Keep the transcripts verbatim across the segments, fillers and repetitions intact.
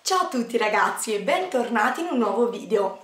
Ciao a tutti ragazzi e bentornati in un nuovo video.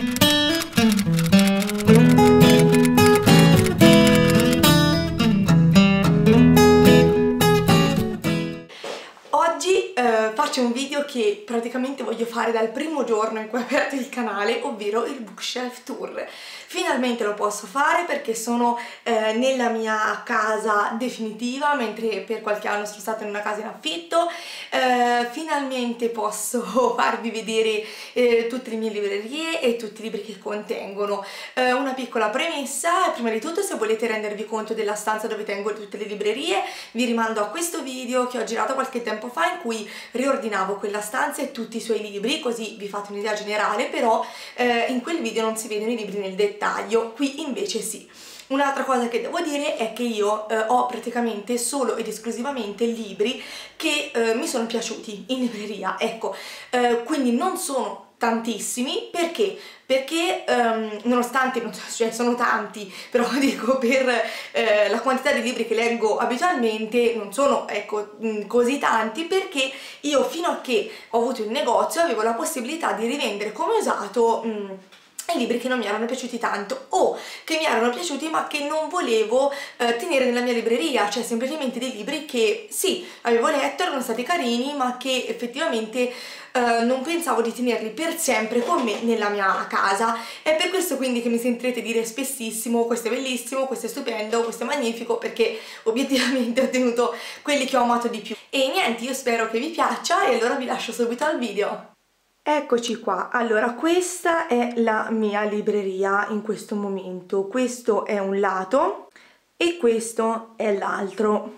Oggi eh, faccio un video che praticamente voglio fare dal primo giorno in cui ho aperto il canale, ovvero il bookshelf tour. Finalmente lo posso fare perché sono eh, nella mia casa definitiva, mentre per qualche anno sono stata in una casa in affitto. Eh, finalmente posso farvi vedere eh, tutte le mie librerie e tutti i libri che contengono. Eh, una piccola premessa: prima di tutto, se volete rendervi conto della stanza dove tengo tutte le librerie, vi rimando a questo video che ho girato qualche tempo fa in cui riordinavo quella stanza e tutti i suoi libri, così vi fate un'idea generale. Però eh, in quel video non si vedono i libri nel dettaglio, qui invece sì. Un'altra cosa che devo dire è che io eh, ho praticamente solo ed esclusivamente libri che eh, mi sono piaciuti in libreria, ecco, eh, quindi non sono tantissimi. Perché? Perché um, nonostante, non so, cioè sono tanti, però dico per eh, la quantità di libri che leggo abitualmente non sono, ecco, mh, così tanti, perché io fino a che ho avuto il negozio avevo la possibilità di rivendere come usato mh, i libri che non mi erano piaciuti tanto o che mi erano piaciuti ma che non volevo eh, tenere nella mia libreria, cioè semplicemente dei libri che sì, avevo letto, erano stati carini, ma che effettivamente eh, non pensavo di tenerli per sempre con me nella mia casa. È per questo quindi che mi sentirete dire spessissimo questo è bellissimo, questo è stupendo, questo è magnifico, perché obiettivamente ho tenuto quelli che ho amato di più. E niente, io spero che vi piaccia e allora vi lascio subito al video. Eccoci qua. Allora, questa è la mia libreria in questo momento. Questo è un lato e questo è l'altro.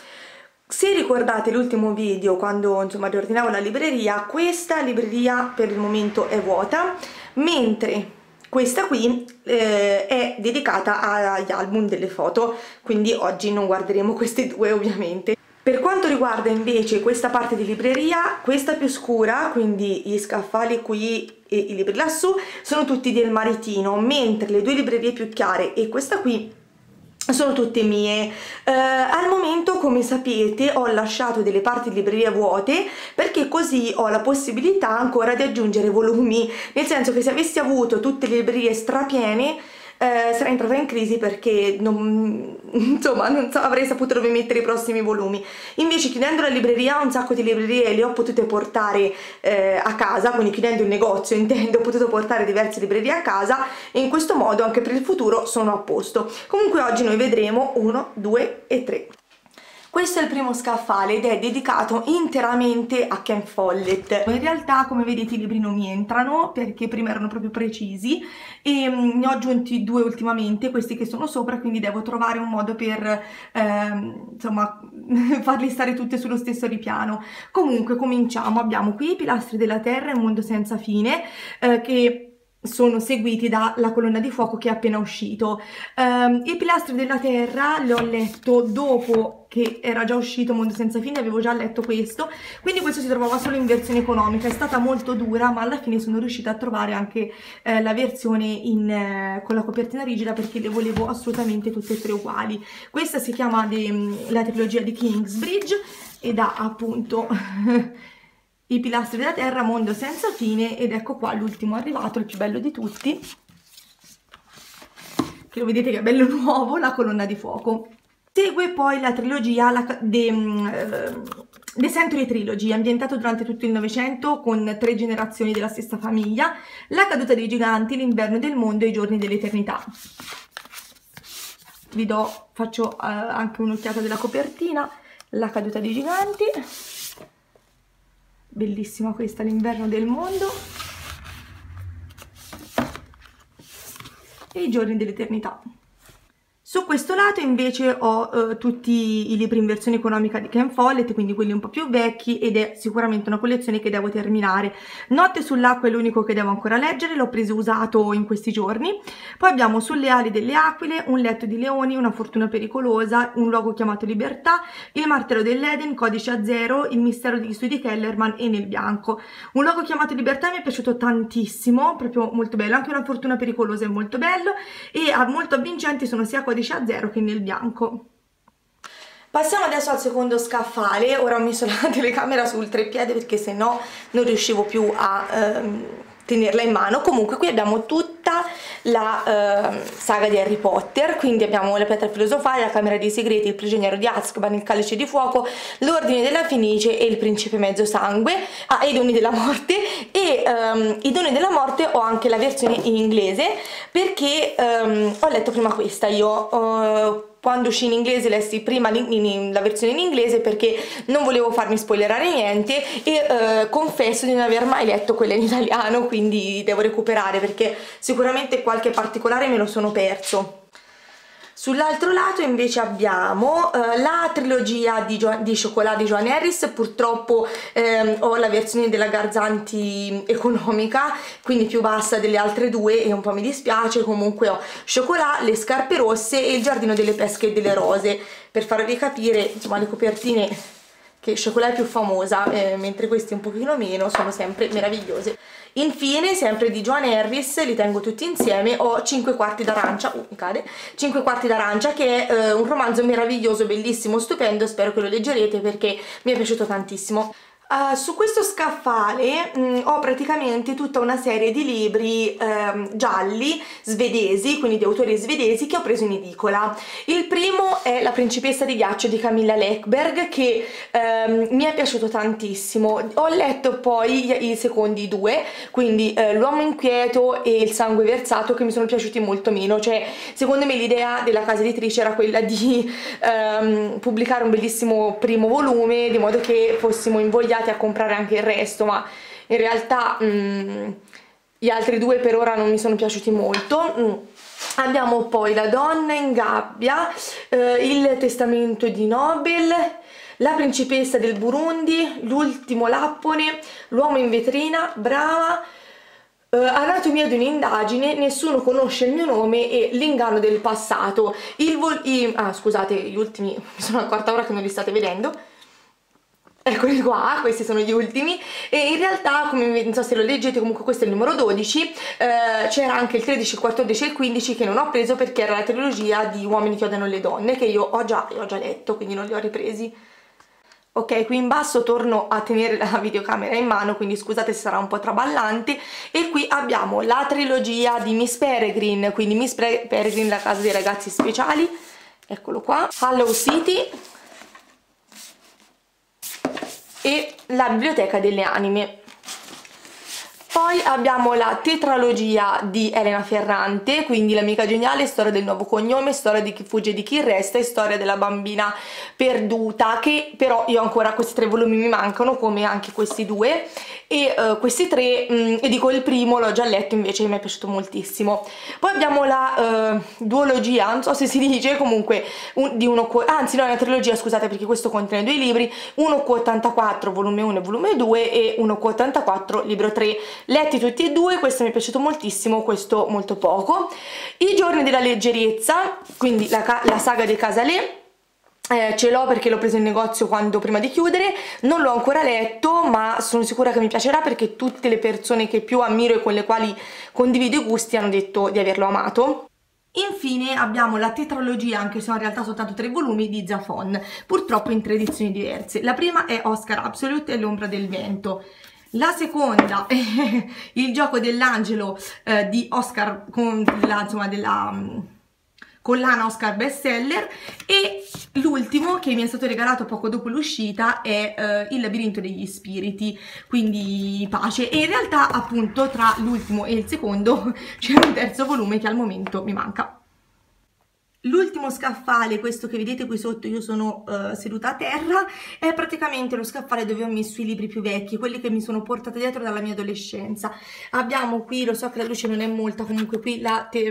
Se ricordate l'ultimo video, quando insomma riordinavo la libreria, questa libreria per il momento è vuota, mentre questa qui eh, è dedicata agli album delle foto, quindi oggi non guarderemo queste due ovviamente. Per quanto riguarda invece questa parte di libreria, questa più scura, quindi gli scaffali qui e i libri lassù, sono tutti del Maritino, mentre le due librerie più chiare e questa qui sono tutte mie. Eh, al momento, come sapete, ho lasciato delle parti di librerie vuote perché così ho la possibilità ancora di aggiungere volumi, nel senso che se avessi avuto tutte le librerie strapiene Eh, sarei entrata in crisi, perché non, insomma non so, avrei saputo dove mettere i prossimi volumi. Invece, chiudendo la libreria, un sacco di librerie le ho potute portare eh, a casa, quindi chiudendo il negozio intendo, ho potuto portare diverse librerie a casa e in questo modo anche per il futuro sono a posto. Comunque oggi noi vedremo uno, due e tre. Questo è il primo scaffale ed è dedicato interamente a Ken Follett. In realtà, come vedete, i libri non mi entrano perché prima erano proprio precisi e um, ne ho aggiunti due ultimamente, questi che sono sopra, quindi devo trovare un modo per ehm, insomma farli stare tutte sullo stesso ripiano. Comunque cominciamo. Abbiamo qui i Pilastri della Terra e Un mondo senza fine, eh, che sono seguiti dalla Colonna di fuoco che è appena uscito. Um, I Pilastri della Terra l'ho letto dopo che era già uscito Mondo senza fine, avevo già letto questo, quindi questo si trovava solo in versione economica. È stata molto dura, ma alla fine sono riuscita a trovare anche eh, la versione in, eh, con la copertina rigida, perché le volevo assolutamente tutte e tre uguali. Questa si chiama de, la trilogia di Kingsbridge ed ha appunto I Pilastri della Terra, Mondo senza fine, ed ecco qua l'ultimo arrivato, il più bello di tutti, che lo vedete che è bello nuovo, La Colonna di fuoco. Segue poi la trilogia la, de, uh, The Century Trilogy, ambientato durante tutto il Novecento con tre generazioni della stessa famiglia: La caduta dei giganti, L'inverno del mondo e I giorni dell'eternità. Vi do, faccio uh, anche un'occhiata della copertina. La caduta dei giganti, bellissima questa, L'inverno del mondo e I giorni dell'eternità. Su questo lato invece ho eh, tutti i libri in versione economica di Ken Follett, quindi quelli un po' più vecchi, ed è sicuramente una collezione che devo terminare. Notte sull'acqua è l'unico che devo ancora leggere, l'ho preso usato in questi giorni. Poi abbiamo Sulle ali delle aquile, Un letto di leoni, Una fortuna pericolosa, Un luogo chiamato libertà, Il martello dell'Eden, Codice a zero, Il mistero degli studi Kellerman e Nel bianco. Un luogo chiamato libertà mi è piaciuto tantissimo, proprio molto bello. Anche Una fortuna pericolosa è molto bello, e molto avvincenti sono sia Codice a zero che Nel bianco. Passiamo adesso al secondo scaffale. Ora ho messo la telecamera sul treppiede perché sennò non riuscivo più a ehm, tenerla in mano. Comunque qui abbiamo tutta la ehm, saga di Harry Potter, quindi abbiamo la pietra filosofale, la camera dei segreti, il prigioniero di Azkaban, il calice di fuoco, l'ordine della Fenice e il principe mezzo sangue, ah, e i doni della morte. E ehm, i doni della morte ho anche la versione in inglese perché ehm, ho letto prima questa io. Uh, Quando uscì in inglese lessi prima la versione in inglese perché non volevo farmi spoilerare niente e eh, confesso di non aver mai letto quella in italiano, quindi devo recuperare perché sicuramente qualche particolare me lo sono perso. Sull'altro lato invece abbiamo uh, la trilogia di, di Chocolat di Joanne Harris. Purtroppo ehm, ho la versione della Garzanti economica, quindi più bassa delle altre due e un po' mi dispiace. Comunque ho Chocolat, Le scarpe rosse e Il giardino delle pesche e delle rose, per farvi capire insomma le copertine che Chocolat è più famosa, eh, mentre queste un pochino meno, sono sempre meravigliose. Infine, sempre di Joanne Harris, li tengo tutti insieme, ho cinque quarti d'arancia, uh, mi cade, cinque quarti d'arancia, che è eh, un romanzo meraviglioso, bellissimo, stupendo, spero che lo leggerete perché mi è piaciuto tantissimo. Uh, su questo scaffale mh, ho praticamente tutta una serie di libri ehm, gialli svedesi, quindi di autori svedesi, che ho preso in edicola. Il primo è La principessa di ghiaccio di Camilla Läckberg, che ehm, mi è piaciuto tantissimo. Ho letto poi i, i secondi due, quindi eh, L'uomo inquieto e Il sangue versato, che mi sono piaciuti molto meno. Cioè, secondo me l'idea della casa editrice era quella di ehm, pubblicare un bellissimo primo volume, di modo che fossimo invogliati a comprare anche il resto, ma in realtà mh, gli altri due per ora non mi sono piaciuti molto. Mm. Abbiamo poi La donna in gabbia, eh, Il testamento di Nobel, La principessa del Burundi, L'ultimo lappone, L'uomo in vetrina, Brava, Uh, Anatomia di un'indagine, Nessuno conosce il mio nome e L'inganno del passato. Il vol i ah scusate, gli ultimi mi sono accorta ora che non li state vedendo. Eccoli qua, questi sono gli ultimi. E in realtà, come non so se lo leggete, comunque questo è il numero dodici. eh, C'era anche il tredici, il quattordici e il quindici che non ho preso perché era la trilogia di Uomini che odiano le donne, che io ho già, ho già letto, quindi non li ho ripresi. Ok, qui in basso torno a tenere la videocamera in mano, quindi scusate se sarà un po' traballante. E qui abbiamo la trilogia di Miss Peregrine, quindi Miss Peregrine, la casa dei ragazzi speciali, eccolo qua, Hollow City e La biblioteca delle anime. Poi abbiamo la tetralogia di Elena Ferrante, quindi L'amica geniale, Storia del nuovo cognome, Storia di chi fugge e di chi resta e Storia della bambina perduta, che però io ancora questi tre volumi mi mancano, come anche questi due. E uh, questi tre, mh, e dico il primo l'ho già letto, invece mi è piaciuto moltissimo. Poi abbiamo la uh, duologia, non so se si dice, comunque un, di uno, anzi no, è una trilogia, scusate, perché questo contiene due libri, uno Q ottantaquattro volume uno e volume due e uno Q ottantaquattro libro tre. Letti tutti e due, questo mi è piaciuto moltissimo, questo molto poco. I giorni della leggerezza, quindi la, la saga dei Casalè. Eh, ce l'ho perché l'ho preso in negozio quando prima di chiudere, non l'ho ancora letto ma sono sicura che mi piacerà perché tutte le persone che più ammiro e con le quali condivido i gusti hanno detto di averlo amato. Infine abbiamo la tetralogia, anche se in realtà soltanto tre volumi, di Zafon, purtroppo in tre edizioni diverse. La prima è Oscar Absolute e L'ombra del vento. La seconda è Il gioco dell'angelo eh, di Oscar, con la, insomma, della um, collana Oscar bestseller. E l'ultimo, che mi è stato regalato poco dopo l'uscita, è uh, Il labirinto degli spiriti, quindi pace. E in realtà appunto tra l'ultimo e il secondo c'è un terzo volume che al momento mi manca. L'ultimo scaffale, questo che vedete qui sotto, io sono uh, seduta a terra, è praticamente lo scaffale dove ho messo i libri più vecchi, quelli che mi sono portata dietro dalla mia adolescenza. Abbiamo qui, lo so che la luce non è molta, comunque qui la, te,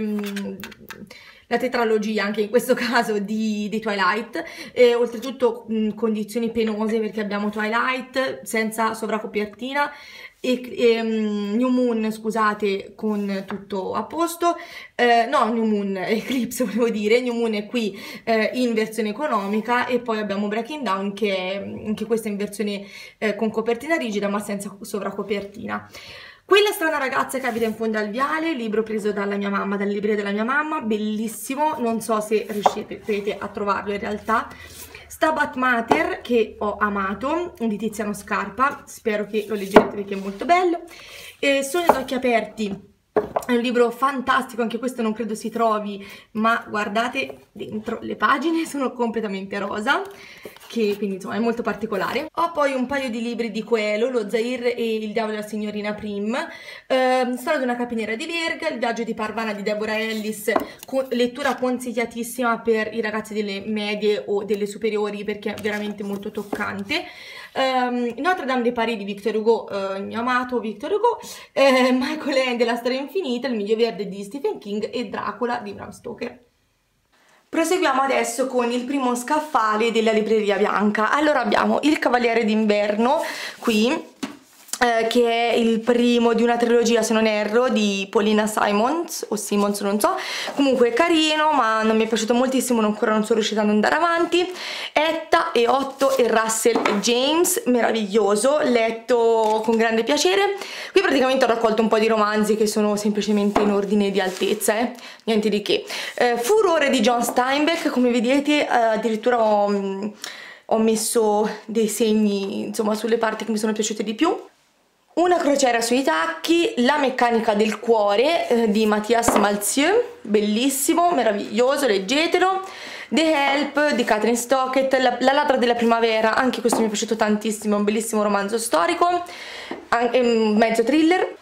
la tetralogia, anche in questo caso, di, di Twilight, e oltretutto mh, condizioni penose perché abbiamo Twilight senza sovracopertina, E, e, um, New Moon, scusate, con tutto a posto, eh, no, New Moon, Eclipse volevo dire, New Moon è qui eh, in versione economica, e poi abbiamo Breaking Dawn, che è anche questa in versione eh, con copertina rigida ma senza sovracopertina. Quella strana ragazza che abita in fondo al viale, libro preso dalla mia mamma, dalla libreria della mia mamma, bellissimo, non so se riuscirete a trovarlo in realtà. Stabat Mater, che ho amato, di Tiziano Scarpa, spero che lo leggerete perché è molto bello. E Sogno ad occhi aperti, è un libro fantastico, anche questo non credo si trovi, ma guardate dentro, le pagine sono completamente rosa, che quindi insomma è molto particolare. Ho poi un paio di libri di Coelho, Lo Zair e Il diavolo e la signorina Prim, eh, Storia di una capiniera di Verga, Il viaggio di Parvana di Deborah Ellis, lettura consigliatissima per i ragazzi delle medie o delle superiori perché è veramente molto toccante. Um, Notre Dame de Paris di Victor Hugo, uh, il mio amato Victor Hugo, eh, Michael Ende, La storia infinita, Il miglio verde di Stephen King e Dracula di Bram Stoker. Proseguiamo adesso con il primo scaffale della libreria bianca. Allora abbiamo Il Cavaliere d'Inverno qui, eh, che è il primo di una trilogia, se non erro, di Paulina Simons o Simons, non so. Comunque è carino, ma non mi è piaciuto moltissimo, ancora non sono riuscita ad andare avanti. Etta e Otto e Russell e James, meraviglioso, letto con grande piacere. Qui praticamente ho raccolto un po' di romanzi che sono semplicemente in ordine di altezza, eh? Niente di che. Eh, Furore di John Steinbeck, come vedete, eh, addirittura ho, ho messo dei segni, insomma, sulle parti che mi sono piaciute di più. Una crociera sui tacchi, La meccanica del cuore, eh, di Mathias Malzieu, bellissimo, meraviglioso, leggetelo. The Help di Catherine Stockett, La, la ladra della primavera, anche questo mi è piaciuto tantissimo, un bellissimo romanzo storico, anche, um, mezzo thriller.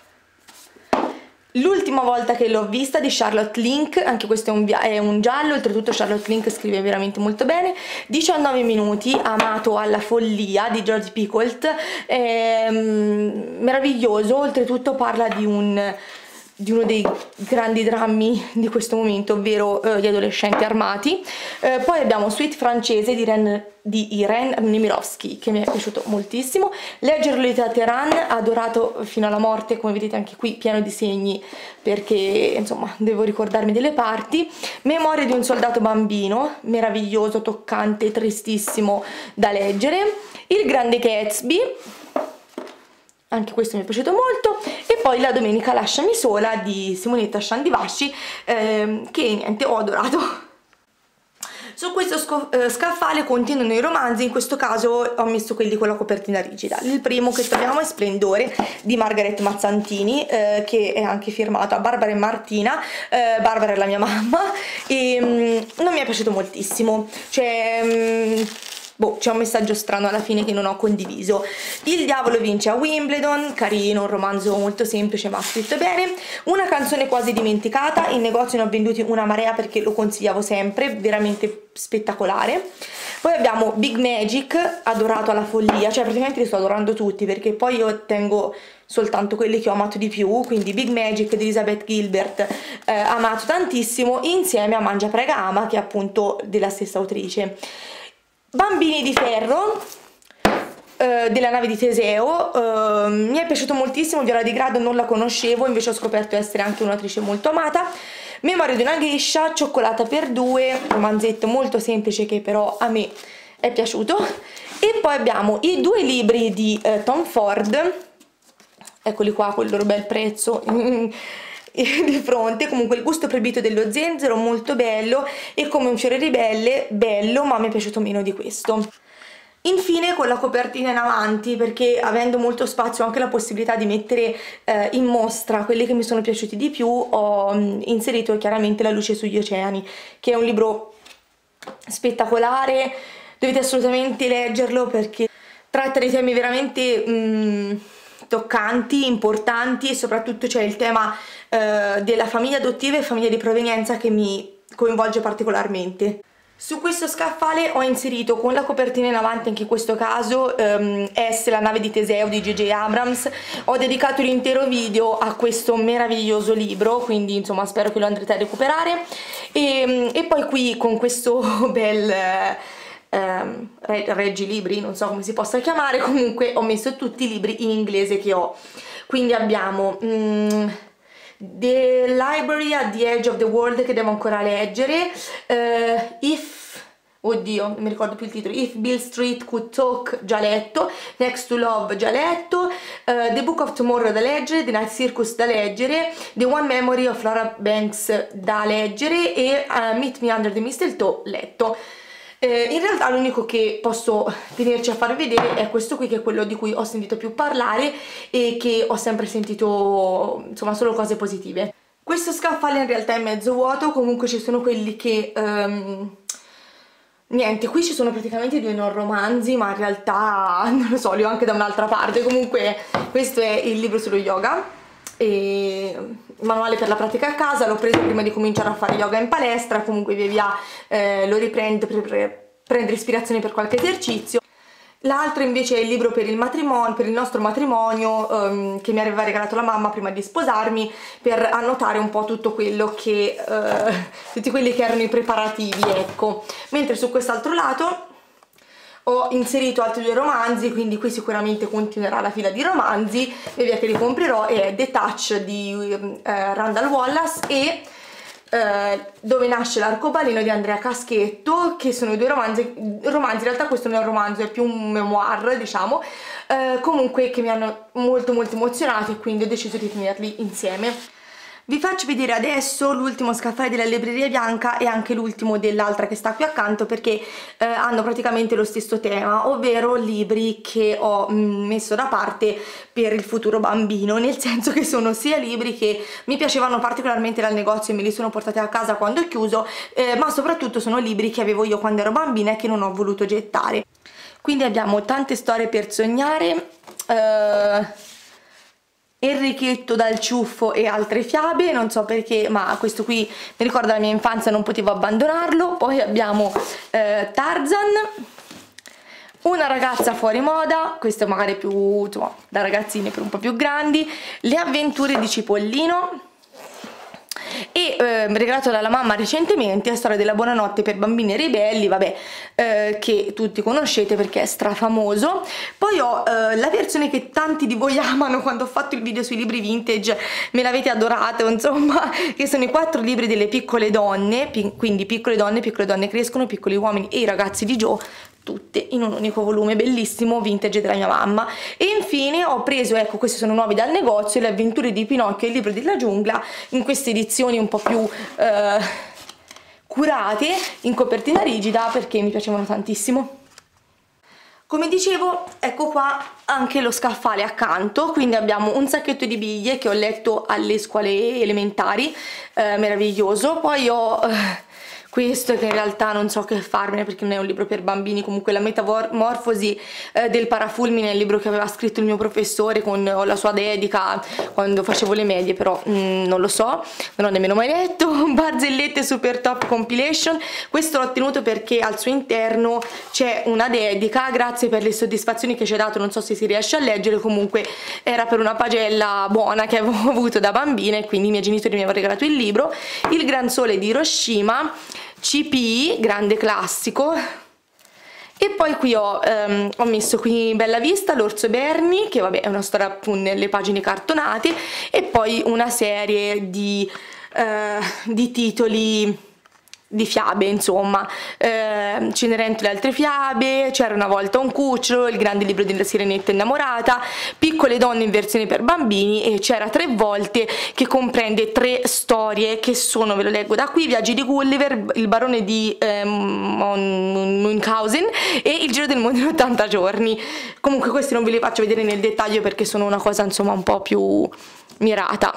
L'ultima volta che l'ho vista di Charlotte Link, anche questo è un, è un giallo, oltretutto Charlotte Link scrive veramente molto bene. diciannove minuti, amato alla follia di George Picoult, è, um, meraviglioso, oltretutto parla di un... di uno dei grandi drammi di questo momento, ovvero eh, gli adolescenti armati. Eh, poi abbiamo Suite francese di, Ren, di Irène Nemirovsky, che mi è piaciuto moltissimo. Leggerlo di Teheran, adorato fino alla morte, come vedete anche qui pieno di segni perché insomma devo ricordarmi delle parti. Memorie di un soldato bambino, meraviglioso, toccante, tristissimo da leggere. Il grande Gatsby, anche questo mi è piaciuto molto. E poi La domenica lasciami sola di Simonetta Sciandivasci, ehm, che niente, ho adorato. Su questo eh, scaffale contengono i romanzi, in questo caso ho messo quelli con la copertina rigida. Il primo che troviamo è Splendore di Margaret Mazzantini, eh, che è anche firmato a Barbara e Martina. eh, Barbara è la mia mamma e mh, non mi è piaciuto moltissimo, cioè... Mh, boh, c'è un messaggio strano alla fine che non ho condiviso. Il diavolo vince a Wimbledon, carino, un romanzo molto semplice ma scritto bene. Una canzone quasi dimenticata, in negozio ne ho venduti una marea perché lo consigliavo sempre, veramente spettacolare. Poi abbiamo Big Magic, adorato alla follia, cioè praticamente li sto adorando tutti perché poi io tengo soltanto quelli che ho amato di più, quindi Big Magic di Elizabeth Gilbert, eh, amato tantissimo, insieme a Mangia Prega Ama, che è appunto della stessa autrice. Bambini di ferro, eh, della nave di Teseo, eh, mi è piaciuto moltissimo. Viola di Grado non la conoscevo, invece ho scoperto essere anche un'autrice molto amata. Memoria di una geisha, Cioccolata per due, romanzetto molto semplice che però a me è piaciuto. E poi abbiamo i due libri di eh, Tom Ford, eccoli qua con il loro bel prezzo di fronte. Comunque Il gusto proibito dello zenzero, molto bello, e Come un fiore ribelle, bello, ma mi è piaciuto meno di questo. Infine con la copertina in avanti, perché avendo molto spazio ho anche la possibilità di mettere eh, in mostra quelli che mi sono piaciuti di più, ho mh, inserito chiaramente La luce sugli oceani, che è un libro spettacolare, dovete assolutamente leggerlo perché tratta dei temi veramente mh, toccanti, importanti, e soprattutto c'è il tema eh, della famiglia adottiva e famiglia di provenienza che mi coinvolge particolarmente. Su questo scaffale ho inserito con la copertina in avanti, anche in questo caso, um, S, la nave di Teseo di J J Abrams. Ho dedicato l'intero video a questo meraviglioso libro, quindi insomma spero che lo andrete a recuperare. E, e poi qui con questo bel... Um, reggi libri, non so come si possa chiamare, comunque ho messo tutti i libri in inglese che ho. Quindi abbiamo um, The Library at the Edge of the World, che devo ancora leggere, uh, If, oddio, non mi ricordo più il titolo, If Beale Street Could Talk, già letto, Next to Love, già letto, uh, The Book of Tomorrow da leggere, The Night Circus da leggere, The One Memory of Laura Banks da leggere e uh, Meet Me Under the Mistletoe letto. Eh, in realtà l'unico che posso tenerci a farvi vedere è questo qui, che è quello di cui ho sentito più parlare e che ho sempre sentito insomma solo cose positive. Questo scaffale in realtà è mezzo vuoto, comunque ci sono quelli che... Um, niente, qui ci sono praticamente due non romanzi, ma in realtà non lo so, li ho anche da un'altra parte. Comunque questo è il libro sullo yoga, e manuale per la pratica a casa, l'ho preso prima di cominciare a fare yoga in palestra, comunque via via eh, lo riprendo per, per prendere ispirazione per qualche esercizio. L'altro invece è il libro per il matrimonio, per il nostro matrimonio, um, che mi aveva regalato la mamma prima di sposarmi, per annotare un po' tutto quello che, uh, tutti quelli che erano i preparativi, ecco. Mentre su quest'altro lato ho inserito altri due romanzi, quindi qui sicuramente continuerà la fila di romanzi, via via che li comprerò, è The Touch di uh, Randall Wallace e Uh, Dove nasce l'arcobaleno di Andrea Caschetto, che sono i due romanzi, romanzi, in realtà questo non è un romanzo, è più un memoir, diciamo, uh, comunque che mi hanno molto molto emozionato, e quindi ho deciso di tenerli insieme. Vi faccio vedere adesso l'ultimo scaffale della Libreria Bianca e anche l'ultimo dell'altra che sta qui accanto, perché eh, hanno praticamente lo stesso tema, ovvero libri che ho mh, messo da parte per il futuro bambino, nel senso che sono sia libri che mi piacevano particolarmente dal negozio e me li sono portati a casa quando è chiuso, eh, ma soprattutto sono libri che avevo io quando ero bambina e che non ho voluto gettare. Quindi abbiamo Tante storie per sognare, eh, Enrichetto dal ciuffo e altre fiabe, non so perché, ma questo qui mi ricorda la mia infanzia, non potevo abbandonarlo. Poi abbiamo eh, Tarzan, Una ragazza fuori moda, questo magari più insomma, da ragazzine, per un po' più grandi, Le avventure di Cipollino, e eh, regalato dalla mamma recentemente, La storia della buonanotte per bambini ribelli, vabbè, eh, che tutti conoscete perché è strafamoso. Poi ho eh, la versione che tanti di voi amano, quando ho fatto il video sui libri vintage me l'avete adorato, insomma, che sono i quattro libri delle piccole donne, pi quindi piccole donne, piccole donne crescono, piccoli uomini e i ragazzi di Joe, tutte in un unico volume bellissimo, vintage della mia mamma. E infine ho preso, ecco, questi sono nuovi dal negozio, Le avventure di Pinocchio e il libro della giungla, in queste edizioni un po' più eh, curate, in copertina rigida, perché mi piacevano tantissimo. Come dicevo, ecco qua anche lo scaffale accanto, quindi abbiamo un sacchetto di biglie che ho letto alle scuole elementari, eh, meraviglioso. Poi ho... Eh, questo che in realtà non so che farmene perché non è un libro per bambini, comunque La metamorfosi eh, del parafulmine è il libro che aveva scritto il mio professore con la sua dedica quando facevo le medie, però mm, non lo so, non ho nemmeno mai letto. Barzellette Super Top Compilation, questo l'ho tenuto perché al suo interno c'è una dedica, grazie per le soddisfazioni che ci ha dato, non so se si riesce a leggere, comunque era per una pagella buona che avevo avuto da bambina e quindi i miei genitori mi avevano regalato il libro. Il Gran Sole di Hiroshima, C P, grande classico. E poi qui ho, um, ho messo qui Bella Vista, L'Orso Berni, che vabbè è una storia appunto nelle pagine cartonate, e poi una serie di, uh, di titoli di fiabe, insomma, eh, Cenerentola e altre fiabe, C'era una volta un cucciolo, Il grande libro della sirenetta innamorata, Piccole donne in versione per bambini e C'era tre volte, che comprende tre storie che sono, ve lo leggo da qui, Viaggi di Gulliver, Il barone di eh, Munchausen e Il giro del mondo in ottanta giorni. Comunque questi non ve li faccio vedere nel dettaglio perché sono una cosa insomma un po' più mirata.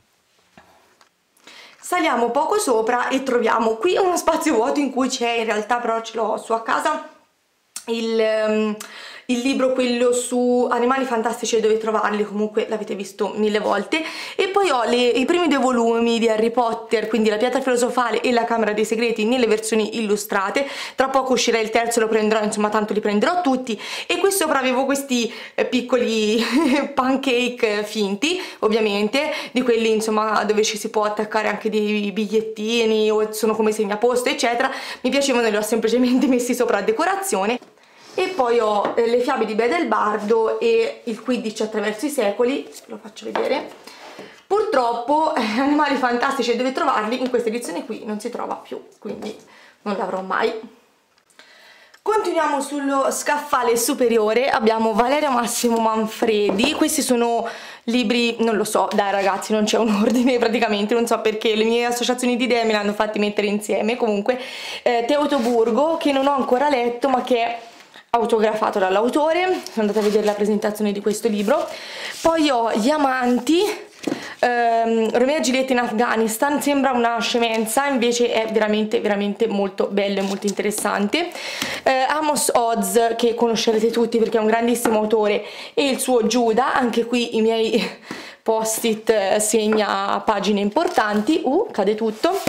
Saliamo poco sopra e troviamo qui uno spazio vuoto in cui c'è, in realtà però ce l'ho su a casa, il, um, il libro quello su animali fantastici e dove trovarli, comunque l'avete visto mille volte, e poi ho le, i primi due volumi di Harry Potter, quindi La pietra filosofale e La camera dei segreti nelle versioni illustrate. Tra poco uscirà il terzo, lo prenderò, insomma tanto li prenderò tutti. E qui sopra avevo questi eh, piccoli pancake finti, ovviamente, di quelli insomma dove ci si può attaccare anche dei bigliettini o sono come segnaposto eccetera. Mi piacevano e li ho semplicemente messi sopra a decorazione. E poi ho eh, Le fiabe di Beda il Bardo e Il Quidditch attraverso i secoli, lo faccio vedere. Purtroppo eh, Animali fantastici e dove trovarli in questa edizione qui non si trova più, quindi non l'avrò mai. Continuiamo sullo scaffale superiore, abbiamo Valeria Massimo Manfredi. Questi sono libri, non lo so, dai ragazzi, non c'è un ordine praticamente, non so perché le mie associazioni di idee me le hanno fatti mettere insieme. Comunque eh, Teutoburgo, che non ho ancora letto ma che è autografato dall'autore, sono andata a vedere la presentazione di questo libro. Poi ho Gli amanti, Um, Romeo e Giulietta in Afghanistan. Sembra una scemenza, invece è veramente veramente molto bello e molto interessante. uh, Amos Oz, che conoscerete tutti perché è un grandissimo autore, e il suo Giuda, anche qui i miei post-it segna pagine importanti. Uh, cade tutto.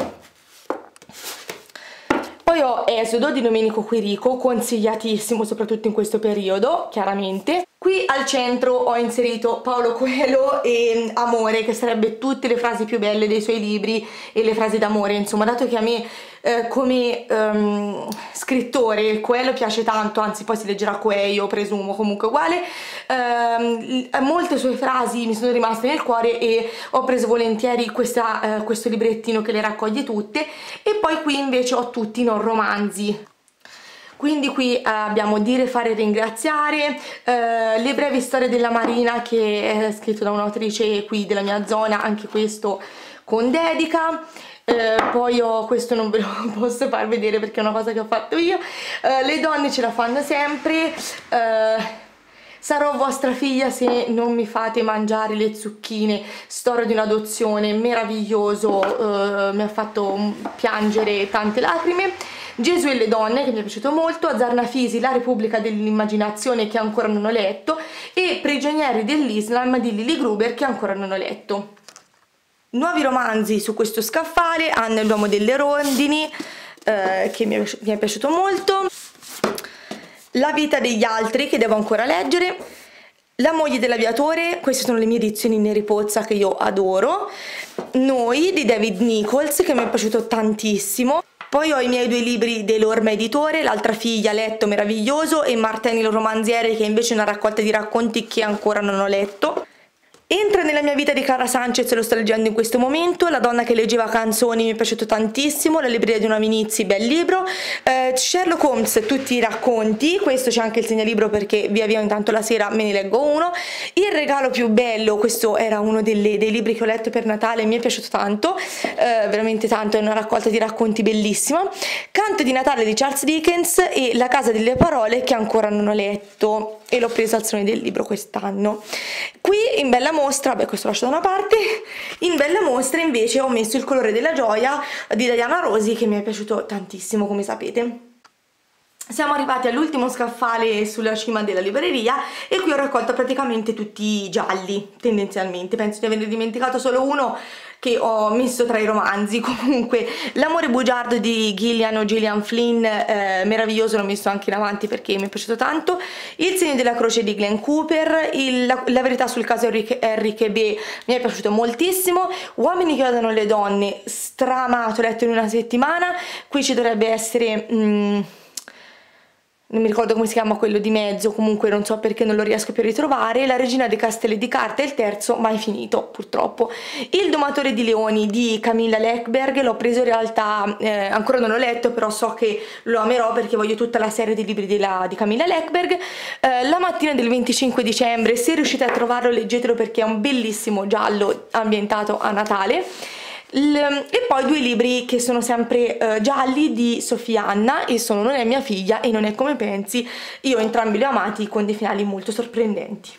Poi ho Esodo di Domenico Quirico, consigliatissimo soprattutto in questo periodo, chiaramente. Qui al centro ho inserito Paolo Coelho e Amore, che sarebbe tutte le frasi più belle dei suoi libri e le frasi d'amore, insomma, dato che a me eh, come um, scrittore Coelho piace tanto, anzi poi si leggerà Coelho, presumo, comunque uguale, um, molte sue frasi mi sono rimaste nel cuore e ho preso volentieri questa, uh, questo librettino che le raccoglie tutte. E poi qui invece ho tutti i non romanzi. Quindi qui eh, abbiamo Dire, fare, ringraziare, eh, Le brevi storie della Marina, che è scritto da un'autrice qui della mia zona, anche questo con dedica. Eh, poi ho, questo non ve lo posso far vedere perché è una cosa che ho fatto io, eh, Le donne ce la fanno sempre, eh, Sarò vostra figlia se non mi fate mangiare le zucchine, storia di un'adozione, meraviglioso, eh, mi ha fatto piangere tante lacrime. Gesù e le donne, che mi è piaciuto molto, Azarnafisi, La Repubblica dell'Immaginazione, che ancora non ho letto, e Prigionieri dell'Islam di Lily Gruber, che ancora non ho letto. Nuovi romanzi su questo scaffale: Anna e l'uomo delle rondini, eh, che mi è, mi è piaciuto molto, La vita degli altri, che devo ancora leggere, La moglie dell'aviatore, queste sono le mie edizioni neri pozza che io adoro, Noi di David Nichols, che mi è piaciuto tantissimo. Poi ho i miei due libri dell'Orma Editore, L'altra figlia, letto, meraviglioso, e Marteni il romanziere, che invece è una raccolta di racconti che ancora non ho letto. Entra nella mia vita di Clara Sanchez, lo sto leggendo in questo momento. La donna che leggeva canzoni mi è piaciuto tantissimo. La libreria di una Vinizzi, bel libro. eh, Sherlock Holmes, tutti i racconti, questo c'è anche il segnalibro perché via via intanto la sera me ne leggo uno. Il regalo più bello, questo era uno delle, dei libri che ho letto per Natale, mi è piaciuto tanto, eh, veramente tanto, è una raccolta di racconti bellissima. Canto di Natale di Charles Dickens e La casa delle parole, che ancora non ho letto e l'ho preso al Salone del Libro quest'anno. Qui in bella mostra, beh questo lascio da una parte, in bella mostra invece ho messo Il colore della gioia di Diana Rosi, che mi è piaciuto tantissimo, come sapete. Siamo arrivati all'ultimo scaffale sulla cima della libreria e qui ho raccolto praticamente tutti i gialli, tendenzialmente. Penso di aver dimenticato solo uno che ho messo tra i romanzi. Comunque L'amore bugiardo di Gillian o Gillian Flynn, eh, meraviglioso, l'ho messo anche in avanti perché mi è piaciuto tanto. Il segno della croce di Glenn Cooper, il, la, la verità sul caso Enrique B mi è piaciuto moltissimo. Uomini che odiano le donne, stramato, letto in una settimana. Qui ci dovrebbe essere... Mm, non mi ricordo come si chiama quello di mezzo, comunque non so perché non lo riesco più a ritrovare. La regina dei castelli di carta è il terzo, mai finito purtroppo. Il domatore di leoni di Camilla Läckberg, l'ho preso in realtà, eh, ancora non l'ho letto, però so che lo amerò perché voglio tutta la serie di libri della, di Camilla Läckberg. Eh, la mattina del venticinque dicembre, se riuscite a trovarlo leggetelo perché è un bellissimo giallo ambientato a Natale. L e poi due libri che sono sempre uh, gialli di Sofia Anna, e sono Non è mia figlia e Non è come pensi. Io entrambi li ho amati con dei finali molto sorprendenti.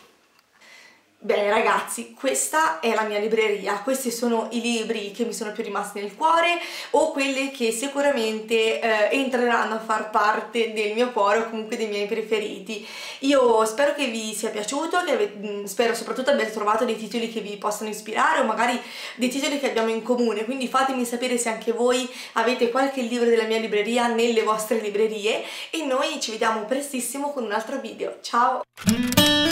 Bene ragazzi, questa è la mia libreria, questi sono i libri che mi sono più rimasti nel cuore o quelli che sicuramente eh, entreranno a far parte del mio cuore o comunque dei miei preferiti. Io spero che vi sia piaciuto, che ave- spero soprattutto abbiate trovato dei titoli che vi possano ispirare o magari dei titoli che abbiamo in comune, quindi fatemi sapere se anche voi avete qualche libro della mia libreria nelle vostre librerie e noi ci vediamo prestissimo con un altro video. Ciao!